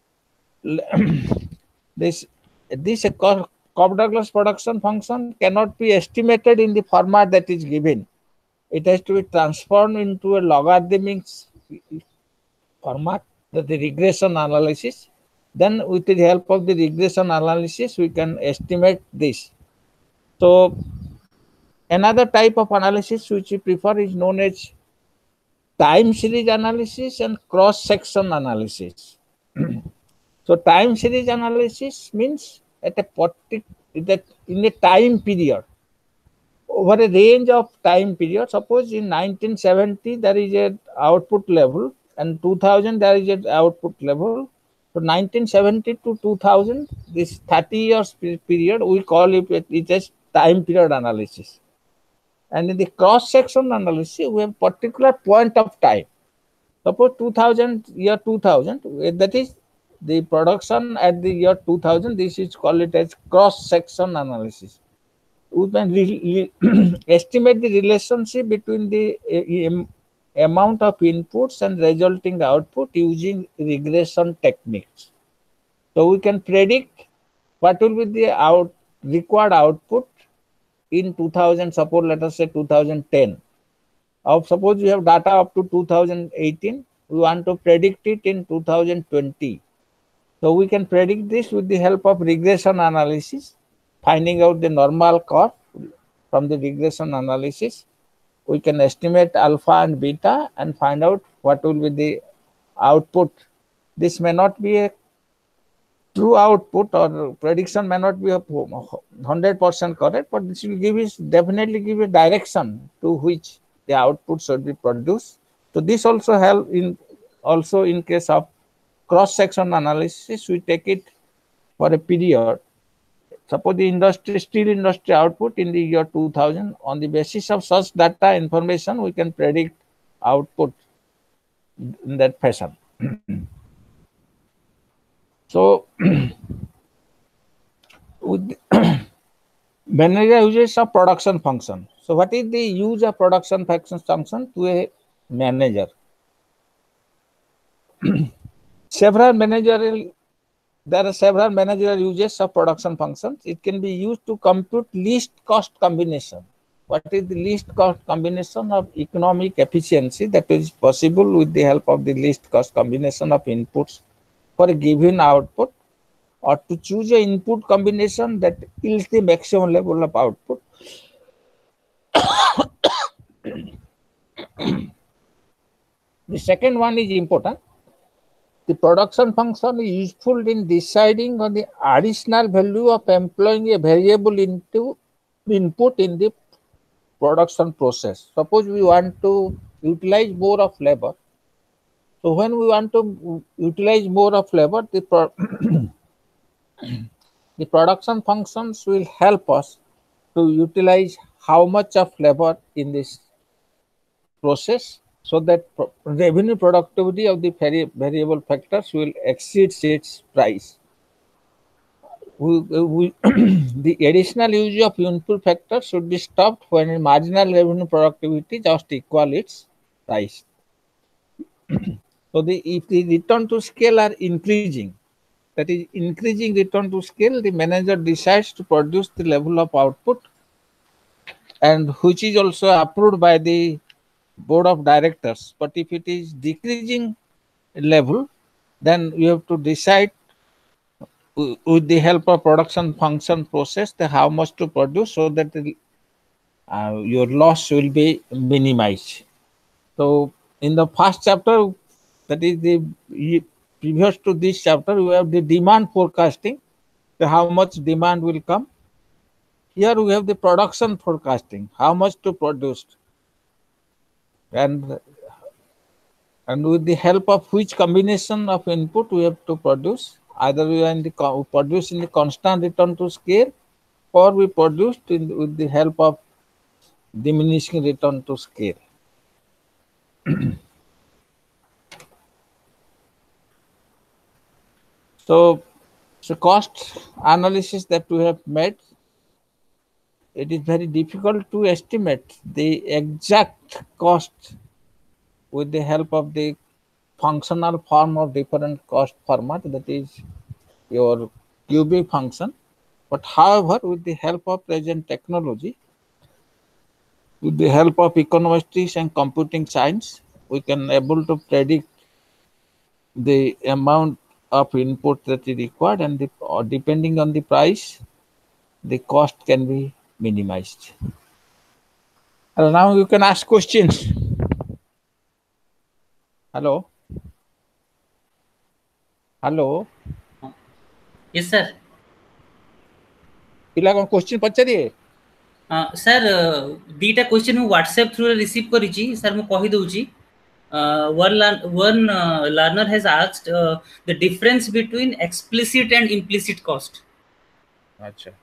this this Cobb-Douglas production function cannot be estimated in the format that is given. It has to be transformed into a logarithmic format, the regression analysis. Then with the help of the regression analysis, we can estimate this. So another type of analysis which we prefer is known as time series analysis and cross-section analysis. So time series analysis means at a particular, that in a time period, over a range of time period. Suppose in nineteen seventy there is an output level, and two thousand there is an output level. So nineteen seventy to two thousand, this thirty years period, we call it, it as time period analysis. And in the cross-section analysis, we have particular point of time. Suppose two thousand, year two thousand, that is the production at the year two thousand, this is called it as cross-section analysis. We can estimate the relationship between the uh, amount of inputs and resulting output using regression techniques. So we can predict what will be the out, required output in two thousand, suppose let us say two thousand ten. Or suppose we have data up to two thousand eighteen, we want to predict it in two thousand twenty. So we can predict this with the help of regression analysis, finding out the normal curve from the regression analysis. We can estimate alpha and beta and find out what will be the output. This may not be a true output, or prediction may not be a one hundred percent correct, but this will give us definitely give a direction to which the output should be produced. So this also help in also in case of cross section analysis. We take it for a period. Suppose the industry steel industry output in the year two thousand. On the basis of such data information, we can predict output in that fashion. So with manager uses a production function. So what is the use of production function to a manager? Several managerial There are several managerial uses of production functions. It can be used to compute least cost combination. What is the least cost combination of economic efficiency that is possible with the help of the least cost combination of inputs for a given output, or to choose an input combination that yields the maximum level of output. The second one is important. The production function is useful in deciding on the additional value of employing a variable into input in the production process. Suppose we want to utilize more of labor. So when we want to utilize more of labor, the, pro the production functions will help us to utilize how much of labor in this process, so that revenue productivity of the vari variable factors will exceed its price. We, we the additional use of input factors should be stopped when marginal revenue productivity just equal its price. So the, if the return to scale are increasing, that is increasing return to scale, the manager decides to produce the level of output, and which is also approved by the board of directors. But if it is decreasing level, then you have to decide with the help of production function process the how much to produce, so that the, uh, your loss will be minimized. So in the first chapter, that is the previous to this chapter, we have the demand forecasting, the how much demand will come. Here we have the production forecasting, how much to produce, and and with the help of which combination of input we have to produce. Either we are in the produce in the constant return to scale, or we produced in, with the help of diminishing return to scale. So, so cost analysis that we have made, it is very difficult to estimate the exact cost with the help of the functional form of different cost format, that is your Q B function. But however, with the help of present technology, with the help of econometrics and computing science, we can able to predict the amount of input that is required, and the, or depending on the price, the cost can be minimized. And now you can ask questions. Hello. Hello. Yes, sir. पिला कौन question पचारिए? Sir दीटा question मु WhatsApp through receive करिछि sir, मु कहि दउछि. one one uh, learner has asked uh, the difference between explicit and implicit cost. Acha.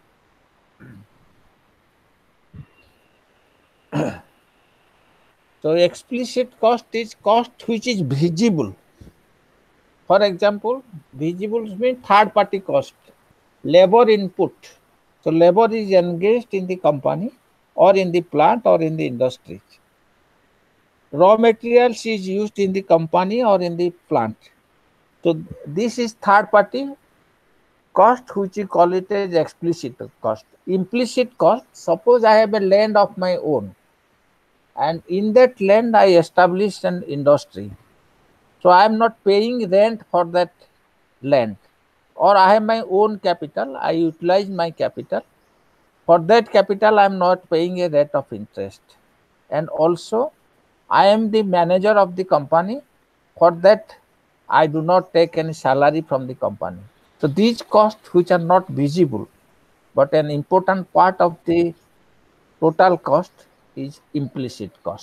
So explicit cost is cost which is visible. For example, visible means third party cost, labor input. So labor is engaged in the company or in the plant or in the industry. Raw materials is used in the company or in the plant. So this is third party cost, which we call it as explicit cost. Implicit cost, suppose I have a land of my own, and in that land I established an industry. So I am not paying rent for that land. or I have my own capital, I utilize my capital. For that capital, I am not paying a rate of interest. And also, I am the manager of the company. For that, I do not take any salary from the company. So these costs which are not visible, but an important part of the total cost is implicit cost.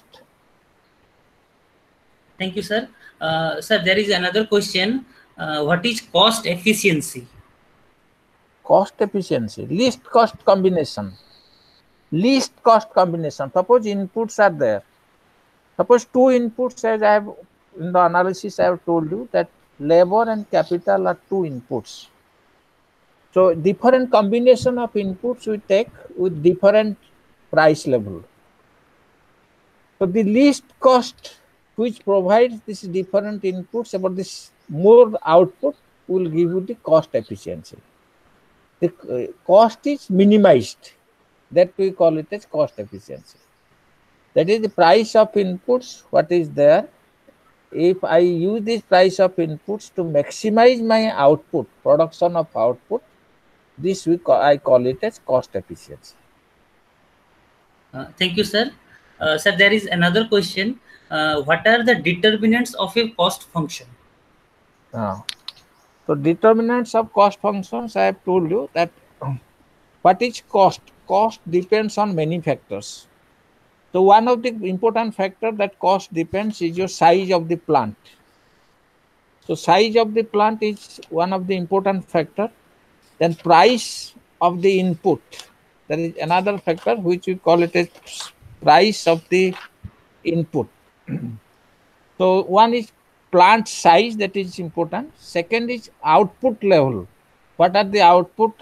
Thank you, sir. Uh, sir, there is another question. Uh, what is cost efficiency? Cost efficiency, least cost combination. Least cost combination. Suppose inputs are there. Suppose two inputs, as I have in the analysis, I have told you that labor and capital are two inputs. So different combination of inputs we take with different price level. So the least cost which provides this different inputs about this more output will give you the cost efficiency. The uh, cost is minimized. That we call it as cost efficiency. That is the price of inputs, what is there. If I use this price of inputs to maximize my output, production of output, this we call, I call it as cost efficiency. Uh, thank you, sir. Uh, sir, there is another question. Uh, what are the determinants of a cost function? Uh, so determinants of cost functions, I have told you that what is cost? Cost depends on many factors. So one of the important factor that cost depends is your size of the plant. So size of the plant is one of the important factor. Then price of the input, that is another factor which we call it as price of the input. So one is plant size, that is important. Second is output level. What are the output?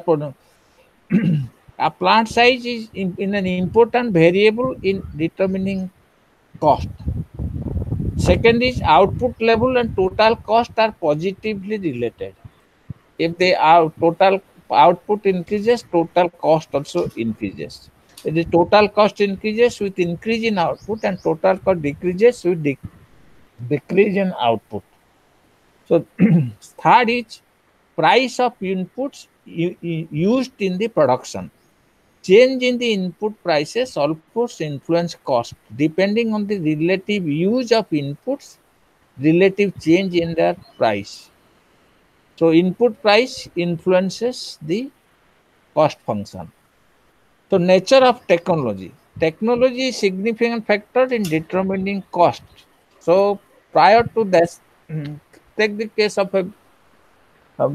A plant size is in, in an important variable in determining cost. Second is output level and total cost are positively related. If the our total output increases, total cost also increases. If the total cost increases with increase in output and total cost decreases with de decrease in output. So third is price of inputs used in the production. Change in the input prices also influence cost. Depending on the relative use of inputs, relative change in their price. So input price influences the cost function. So nature of technology. Technology is significant factor in determining cost. So prior to this, take the case of a, a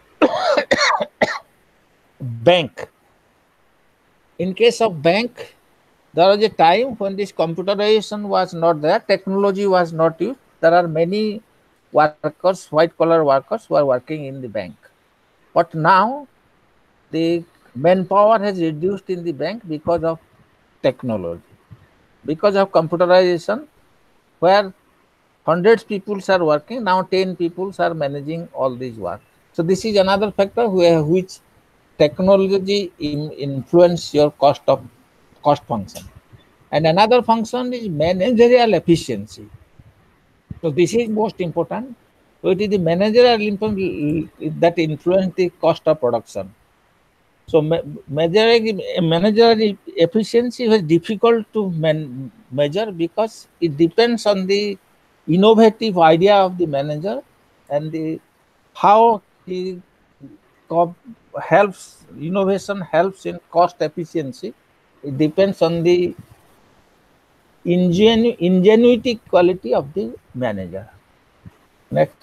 bank. In case of bank, there was a time when this computerization was not there, technology was not used. There are many workers, white collar workers who are working in the bank. But now the manpower has reduced in the bank because of technology. Because of computerization, where hundreds people are working, now ten people are managing all these work. So this is another factor where which technology in, influence your cost of cost function. And another function is managerial efficiency. So this is most important. So it is the managerial that influence the cost of production. So managerial, managerial efficiency is difficult to man, measure because it depends on the innovative idea of the manager and the how he helps innovation helps in cost efficiency. It depends on the ingenu ingenuity quality of the manager. Next.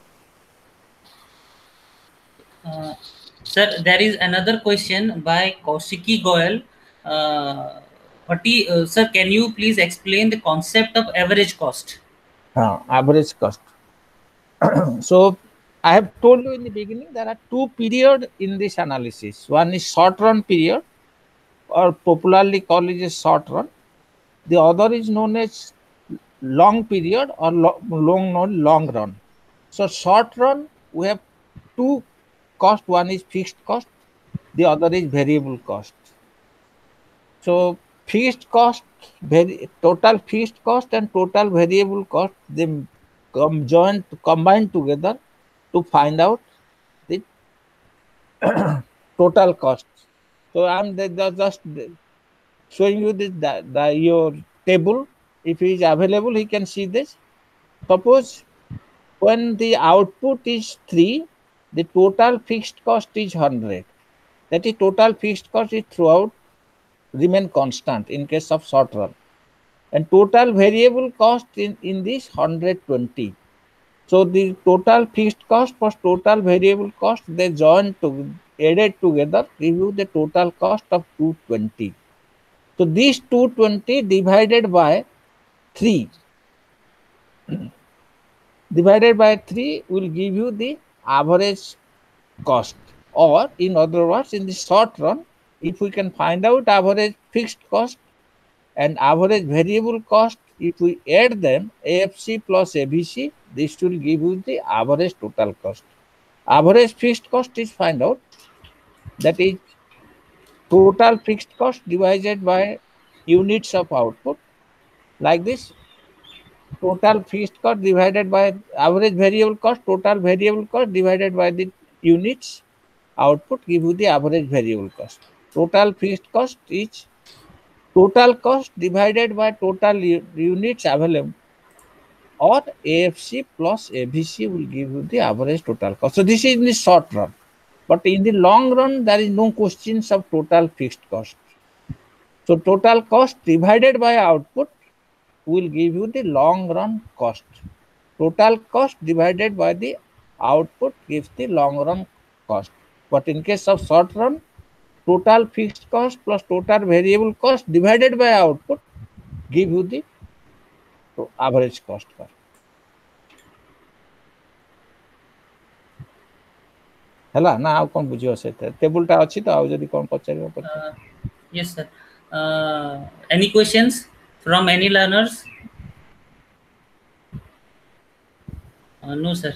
Uh, sir, there is another question by Kaushiki Goyal. Uh, Pati, uh, sir, can you please explain the concept of average cost? Uh, average cost. So I have told you in the beginning there are two periods in this analysis. One is short run period, or popularly called as short run. The other is known as long period or lo long known long run. So short run we have two cost. One is fixed cost, the other is variable cost. So fixed cost, very total fixed cost and total variable cost, they come joined combined together to find out the total cost. So I'm just showing you this the, the your table. If he is available, he can see this. Suppose when the output is three, the total fixed cost is one hundred. That is, total fixed cost is throughout remain constant in case of short run. And total variable cost in, in this one hundred twenty. So the total fixed cost plus total variable cost, they join to added together give you the total cost of two hundred twenty. So this two hundred twenty divided by three divided by three will give you the average cost, or in other words, in the short run, if we can find out average fixed cost and average variable cost, if we add them, A F C plus A B C, this will give you the average total cost. Average fixed cost is find out, that is total fixed cost divided by units of output, like this. Total fixed cost divided by average variable cost, total variable cost divided by the units output give you the average variable cost. Total fixed cost is total cost divided by total units available, or A F C plus A B C will give you the average total cost. So this is in the short run, but in the long run there is no questions of total fixed cost. So total cost divided by output will give you the long run cost. Total cost divided by the output gives the long run cost. But in case of short run, total fixed cost plus total variable cost divided by output give you the average cost. Hela na au kon bujhiyo se table ta achi to au jodi kon pacharibo pacharibo. Yes sir. Uh, any questions from any learners? Uh, no sir.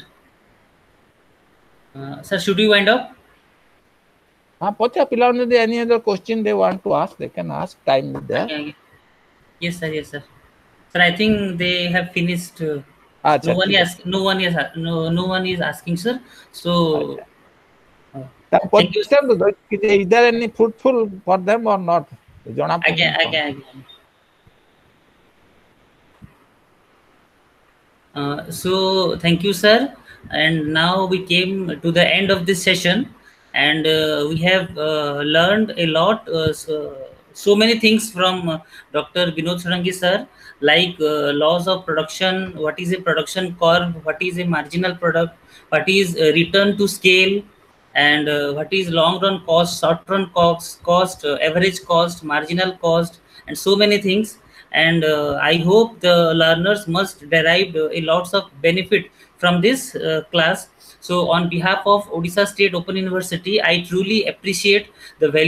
Uh, sir, should we wind up? हाँ पचा पिलाओं ने any other question they want to ask, they can ask. Time is there. Okay. Yes sir, yes sir. Sir, I think they have finished. Uh, Achha, no one is no one is no no one is asking, sir. So uh, thank you. Is there any fruitful for them or not? Again, again, again. Uh, so thank you, sir. And now we came to the end of this session, and uh, we have uh, learned a lot. Uh, so, so many things from uh, Doctor Binod Sarangi sir, like uh, laws of production, what is a production curve, what is a marginal product, what is uh, return to scale, and uh, what is long run cost, short run cost, cost uh, average cost, marginal cost, and so many things. And uh, I hope the learners must derive uh, a lots of benefit from this uh, class. So on behalf of Odisha State Open University, I truly appreciate the value